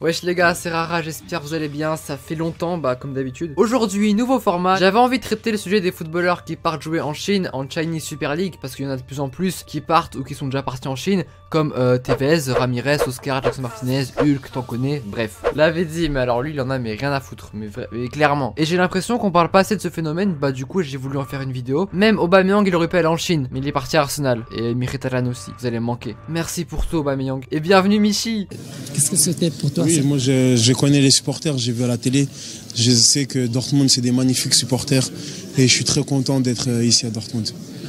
Wesh les gars, c'est Rara, j'espère que vous allez bien, ça fait longtemps, comme d'habitude. Aujourd'hui, nouveau format, j'avais envie de traiter le sujet des footballeurs qui partent jouer en Chine, en Chinese Super League, parce qu'il y en a de plus en plus qui partent ou qui sont déjà partis en Chine, comme Tevez, Ramirez, Oscar, Jackson Martinez, Hulk, t'en connais, bref. L'avait dit, mais alors lui, il en a mais rien à foutre, mais clairement. Et j'ai l'impression qu'on parle pas assez de ce phénomène, du coup j'ai voulu en faire une vidéo. Même Aubameyang, il aurait pu aller en Chine, mais il est parti à Arsenal, et Mkhitaryan aussi, vous allez me manquer. Merci pour tout Aubameyang, et bienvenue Michi. Qu'est-ce que c'était pour toi? Oui, moi je connais les supporters, j'ai vu à la télé. Je sais que Dortmund c'est des magnifiques supporters et je suis très content d'être ici à Dortmund.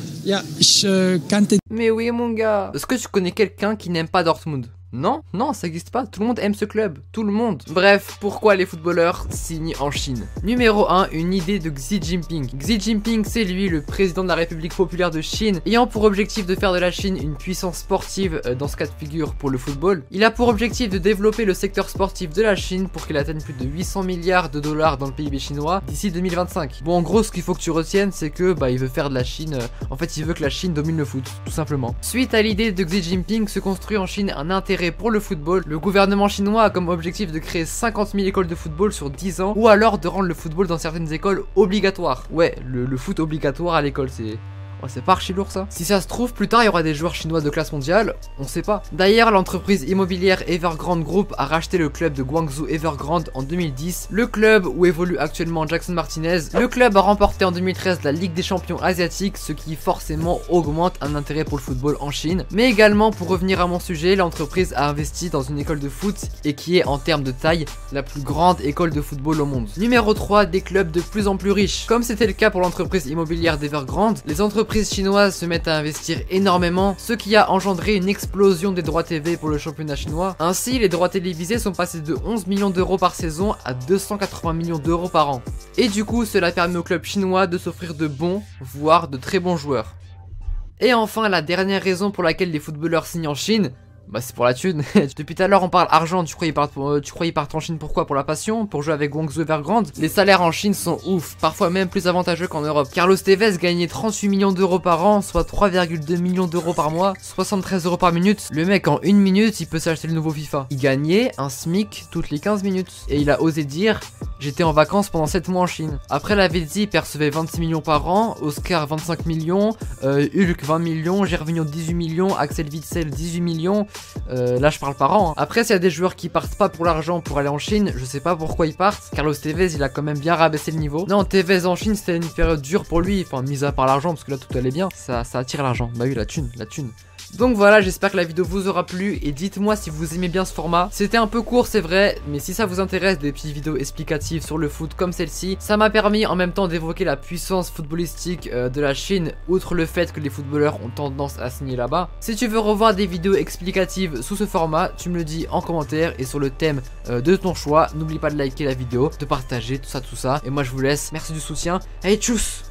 Mais oui mon gars. Est-ce que tu connais quelqu'un qui n'aime pas Dortmund? Non, ça existe pas, tout le monde aime ce club, tout le monde. Bref, pourquoi les footballeurs signent en Chine? Numéro 1, une idée de Xi Jinping. Xi Jinping, c'est lui, le président de la République populaire de Chine, ayant pour objectif de faire de la Chine une puissance sportive dans ce cas de figure pour le football. Il a pour objectif de développer le secteur sportif de la Chine pour qu'il atteigne plus de 800 milliards de dollars dans le PIB chinois d'ici 2025. Bon, en gros, ce qu'il faut que tu retiennes, c'est que il veut faire de la Chine, en fait, il veut que la Chine domine le foot, tout simplement. Suite à l'idée de Xi Jinping, se construit en Chine un intérêt pour le football. Le gouvernement chinois a comme objectif de créer 50 000 écoles de football sur 10 ans ou alors de rendre le football dans certaines écoles obligatoire. Ouais, le foot obligatoire à l'école, c'est pas archi lourd ça. Si ça se trouve, plus tard il y aura des joueurs chinois de classe mondiale, on sait pas. D'ailleurs, l'entreprise immobilière Evergrande Group a racheté le club de Guangzhou Evergrande en 2010, le club où évolue actuellement Jackson Martinez. Le club a remporté en 2013 la Ligue des champions asiatiques, ce qui forcément augmente un intérêt pour le football en Chine. Mais également, pour revenir à mon sujet, l'entreprise a investi dans une école de foot et qui est en termes de taille la plus grande école de football au monde. Numéro 3, des clubs de plus en plus riches. Comme c'était le cas pour l'entreprise immobilière d'Evergrande, les entreprises chinoises se mettent à investir énormément, ce qui a engendré une explosion des droits TV pour le championnat chinois. Ainsi, les droits télévisés sont passés de 11 millions d'euros par saison à 280 millions d'euros par an. Et du coup, cela permet au club chinois de s'offrir de bons, voire de très bons joueurs. Et enfin, la dernière raison pour laquelle les footballeurs signent en Chine, c'est pour la thune. Depuis tout à l'heure on parle argent, tu crois ils partent en Chine pourquoi? Pour la passion? Pour jouer avec Guangzhou Evergrande? Les salaires en Chine sont ouf, parfois même plus avantageux qu'en Europe. Carlos Tevez gagnait 38 millions d'euros par an, soit 3,2 millions d'euros par mois, 73 euros par minute. Le mec en une minute il peut s'acheter le nouveau FIFA. Il gagnait un SMIC toutes les 15 minutes. Et il a osé dire: j'étais en vacances pendant 7 mois en Chine. Après Lavezzi percevait 26 millions par an, Oscar 25 millions, Hulk 20 millions, Gervinho 18 millions, Axel Witsel 18 millions. Là je parle par an. Après s'il y a des joueurs qui partent pas pour l'argent pour aller en Chine, je sais pas pourquoi ils partent. Carlos Tevez il a quand même bien rabaissé le niveau. Non, Tevez en Chine c'était une période dure pour lui, enfin mis à part l'argent parce que là tout allait bien. Ça attire l'argent, bah oui la thune. Donc voilà, j'espère que la vidéo vous aura plu et dites-moi si vous aimez bien ce format. C'était un peu court c'est vrai, mais si ça vous intéresse des petites vidéos explicatives sur le foot comme celle-ci, ça m'a permis en même temps d'évoquer la puissance footballistique de la Chine, outre le fait que les footballeurs ont tendance à signer là-bas. Si tu veux revoir des vidéos explicatives sous ce format, tu me le dis en commentaire et sur le thème de ton choix. N'oublie pas de liker la vidéo, de partager tout ça. Et moi je vous laisse, merci du soutien, allez tchuss!